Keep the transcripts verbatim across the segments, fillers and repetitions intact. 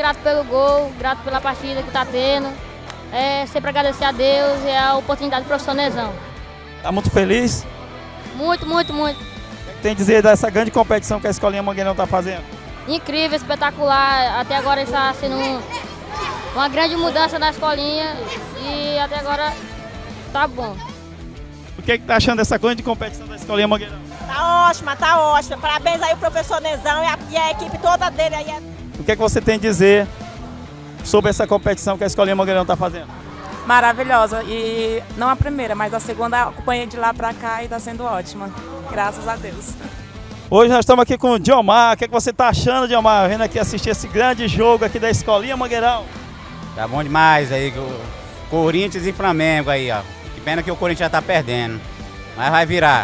grato pelo gol, grato pela partida que está tendo. É, sempre agradecer a Deus e a oportunidade do professor Nezão. Tá muito feliz? Muito, muito, muito. O que tem a dizer dessa grande competição que a Escolinha Mangueirão está fazendo? Incrível, espetacular. Até agora está sendo um, uma grande mudança na escolinha e até agora tá bom. O que está achando dessa grande competição da Escolinha Mangueirão? Tá ótima, tá ótima. Parabéns aí o professor Nezão e a, e a equipe toda dele aí. O que, é que você tem a dizer sobre essa competição que a Escolinha Mangueirão está fazendo? Maravilhosa, e não a primeira, mas a segunda acompanhei de lá pra cá e está sendo ótima, graças a Deus. Hoje nós estamos aqui com o Diomar. O que, é que você está achando, Diomar, vendo aqui assistir esse grande jogo aqui da Escolinha Mangueirão? Tá bom demais aí, Corinthians e Flamengo aí, ó. Que pena que o Corinthians já tá perdendo, mas vai virar.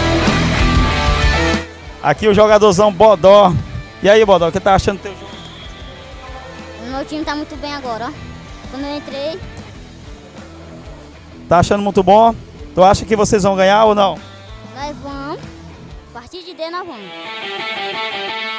Aqui o jogadorzão Bodó. E aí, Bodó, o que tá achando do teu jogo? O meu time tá muito bem agora, ó. Quando eu entrei... Tá achando muito bom? Tu acha que vocês vão ganhar ou não? Nós vamos. A partir de D nós vamos.